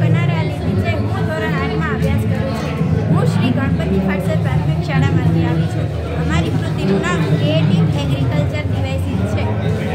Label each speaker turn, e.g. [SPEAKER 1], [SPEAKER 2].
[SPEAKER 1] બનારાલી છે. હું ધોરણ 8માં અભ્યાસ કરું છું. હું શ્રી ગણપતિ ફાટસર પ્રાથમિક શાળામાંથી આવી છું. અમારી કૃતિનું નામ ક્રિએટિવ એગ્રીકલ્ચર ડિવાઇસીસ છે.